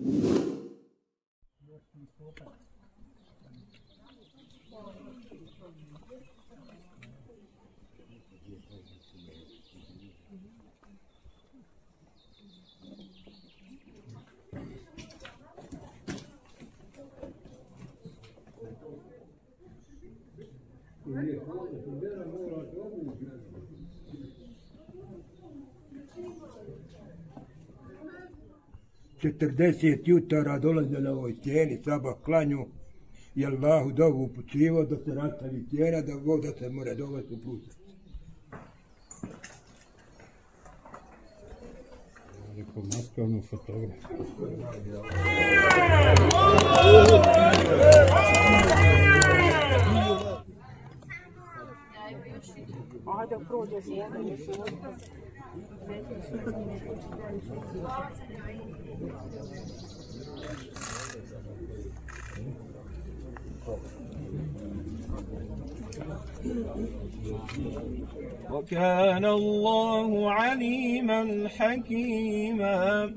Četrdeset jutara dolaze na ovoj stijeni, sabah klanju i Allahu dovu upućivo da se rastavi stijena, da voda se mora dovesti u plusak. Neko maskovnu fotografiju. Ajde, prođe se jedan još وكان الله عليما حكيما.